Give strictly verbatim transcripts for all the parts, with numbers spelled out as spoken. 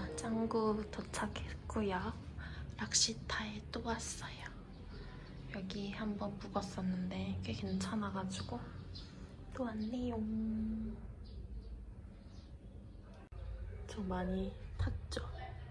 짱구 도착했고요. 락시타에 또 왔어요. 여기 한번 묵었었는데 꽤 괜찮아가지고 또 왔네요. 좀 많이 탔죠?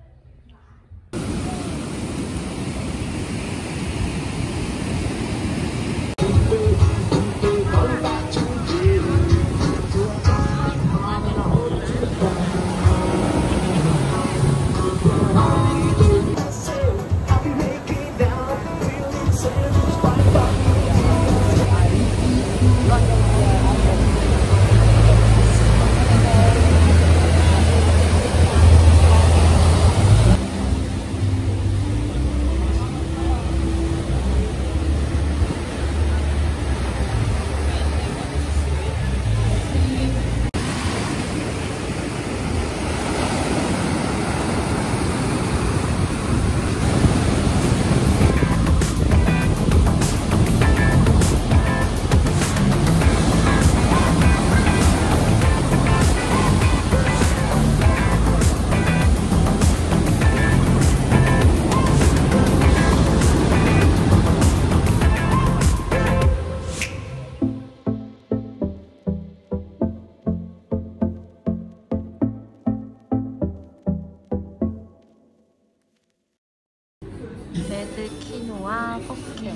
레드 키노아 포켓.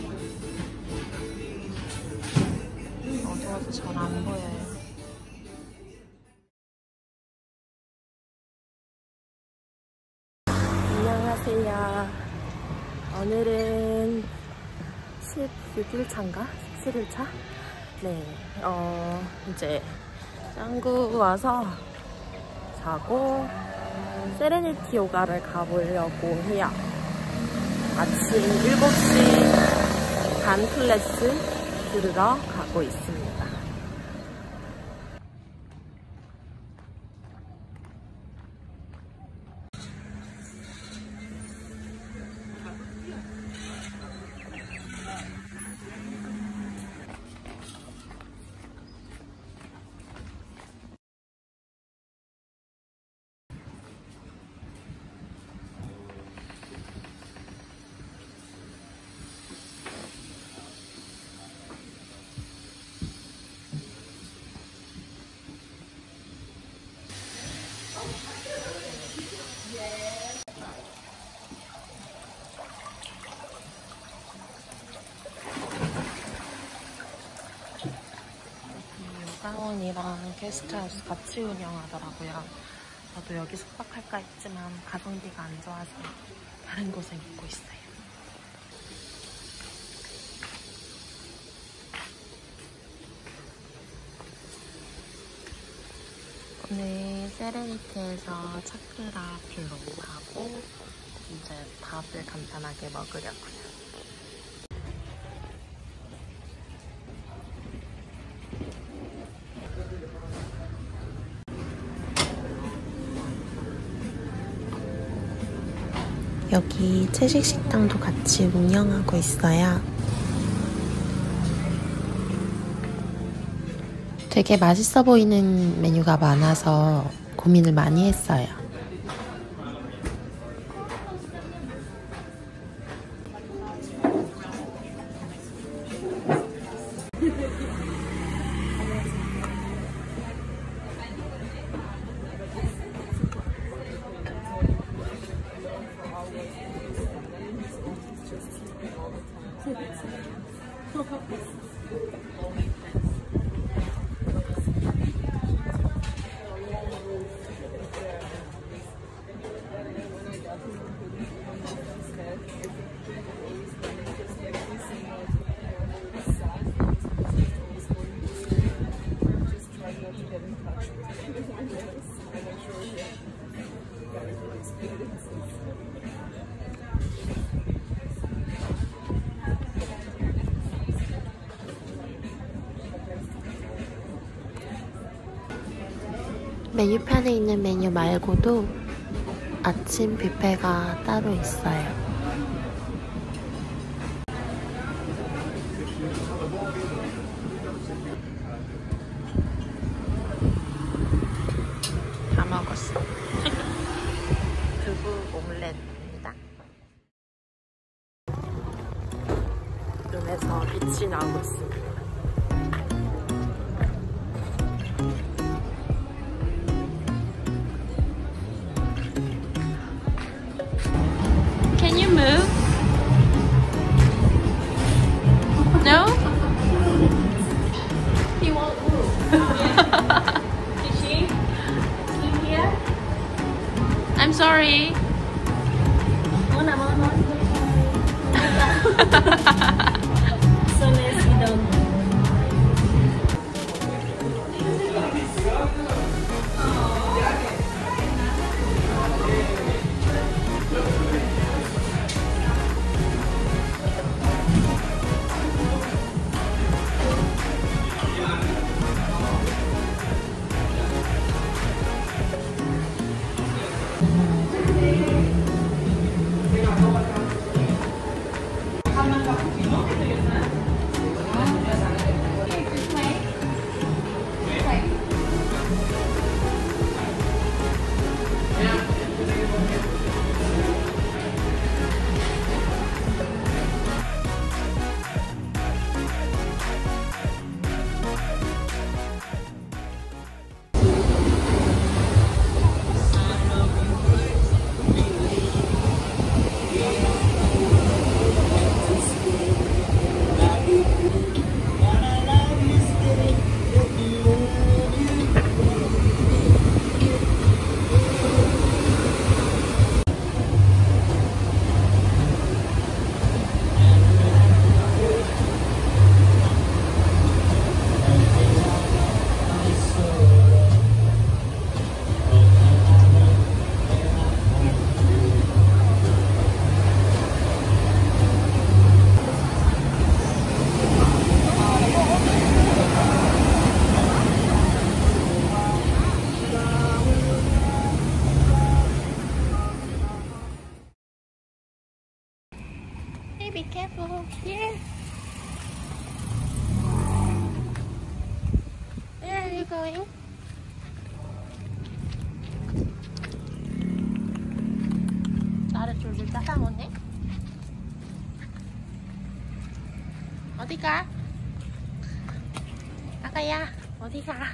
어두워서 잘 안 보여요. 안녕하세요. 오늘은 십육 일 차인가? 십칠 일 차? 네, 어, 이제 짱구 와서 자고 세레니티 요가를 가보려고 해요. 아침 일곱 시 반 클래스 들으러 가고 있습니다. 사원이랑 게스트하우스 같이 운영하더라고요. 저도 여기 숙박할까 했지만 가성비가 안 좋아서 다른 곳에 묵고 있어요. 오늘 세레니티에서 차크라 플로우 하고 이제 밥을 간단하게 먹으려고요. 여기 채식 식당도 같이 운영하고 있어요. 되게 맛있어 보이는 메뉴가 많아서 고민을 많이 했어요. 메뉴판에 있는 메뉴 말고도 아침 뷔페가 따로 있어요. 다 먹었어. 어, 빛이 나고 있습니다. Can you move? No? He won't move. Did she? You here? I'm sorry. So let's sit down. Hey, be careful. Here. Where are you going? 나를 줄줄 따라오네. 어디 가? 아가야, 어디 가?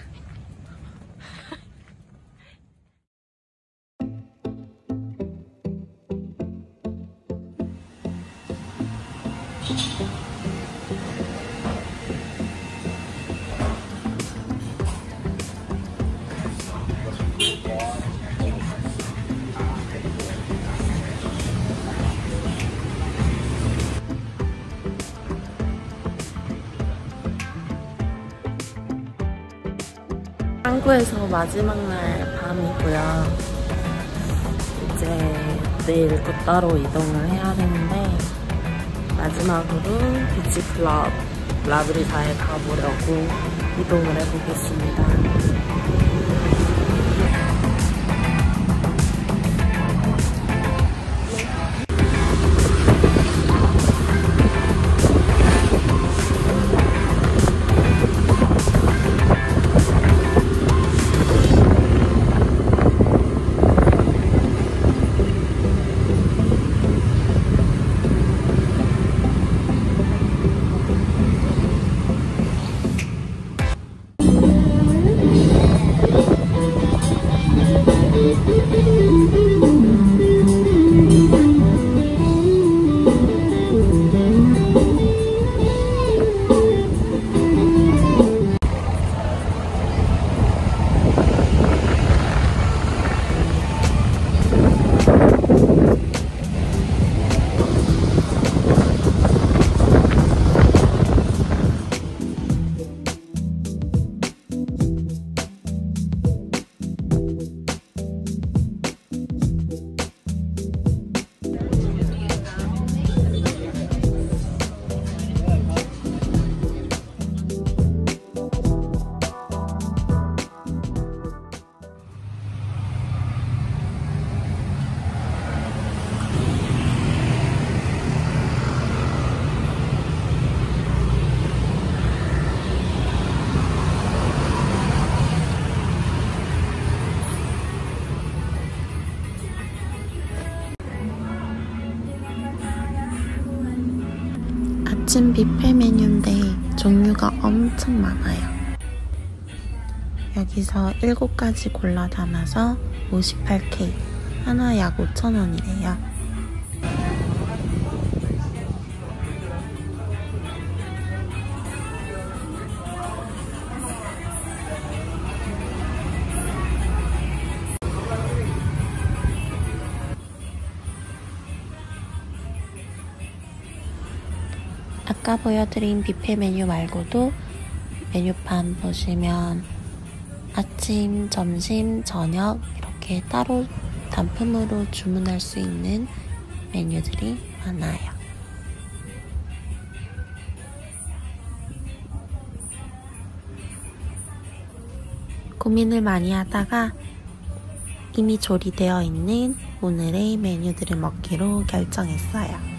한국에서 마지막 날 밤이고요. 이제 내일 또 따로 이동을 해야 되는데 마지막으로 비치클럽 라브리사에 가보려고 이동을 해보겠습니다. 아침 뷔페 메뉴인데 종류가 엄청 많아요. 여기서 일곱 가지 골라 담아서 오십팔 케이, 하나 약 오천 원이래요. 아까 보여드린 뷔페 메뉴 말고도 메뉴판 보시면 아침, 점심, 저녁 이렇게 따로 단품으로 주문할 수 있는 메뉴들이 많아요. 고민을 많이 하다가 이미 조리되어 있는 오늘의 메뉴들을 먹기로 결정했어요.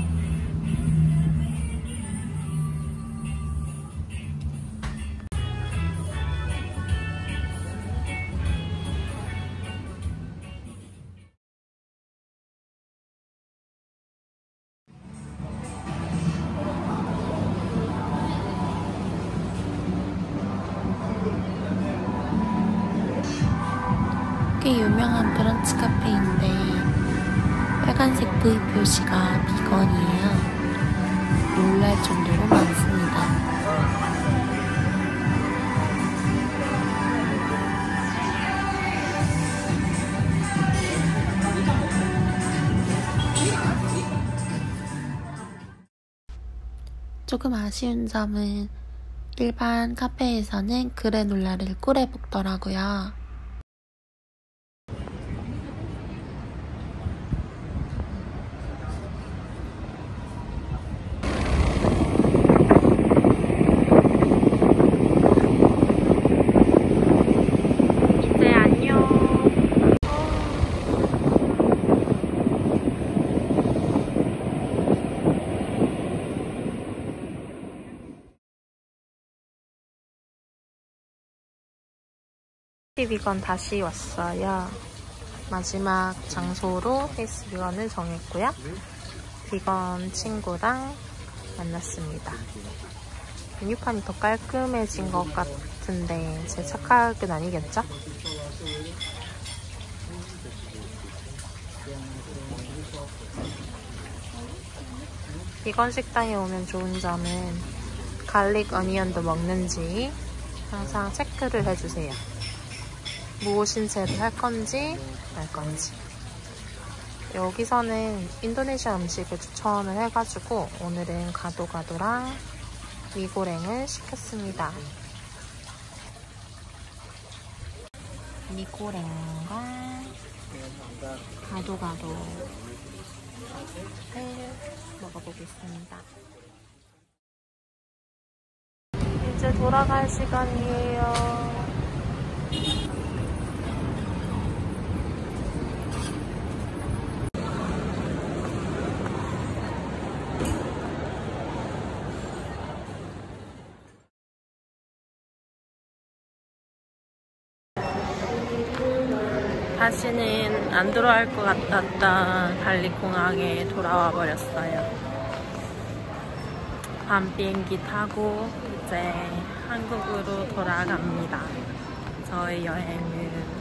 꽤 유명한 브런치 카페인데 빨간색 V 표시가 비건이에요. 놀랄 정도로 많습니다. 조금 아쉬운 점은 일반 카페에서는 그래놀라를 꿀에 볶더라고요. 비건 다시 왔어요. 마지막 장소로 헬스 비건을 정했고요. 비건 친구랑 만났습니다. 메뉴판이 더 깔끔해진 것 같은데 제 착각은 아니겠죠? 비건 식당에 오면 좋은 점은 갈릭 어니언도 먹는지 항상 체크를 해주세요. 무엇인채를 할 건지 말 건지. 여기서는 인도네시아 음식을 추천을 해가지고 오늘은 가도가도랑 미고랭을 시켰습니다. 미고랭과 가도가도를 먹어보겠습니다. 이제 돌아갈 시간이에요. 다시는 안 돌아올 것 같았던 발리공항에 돌아와 버렸어요. 밤 비행기 타고 이제 한국으로 돌아갑니다. 저의 여행은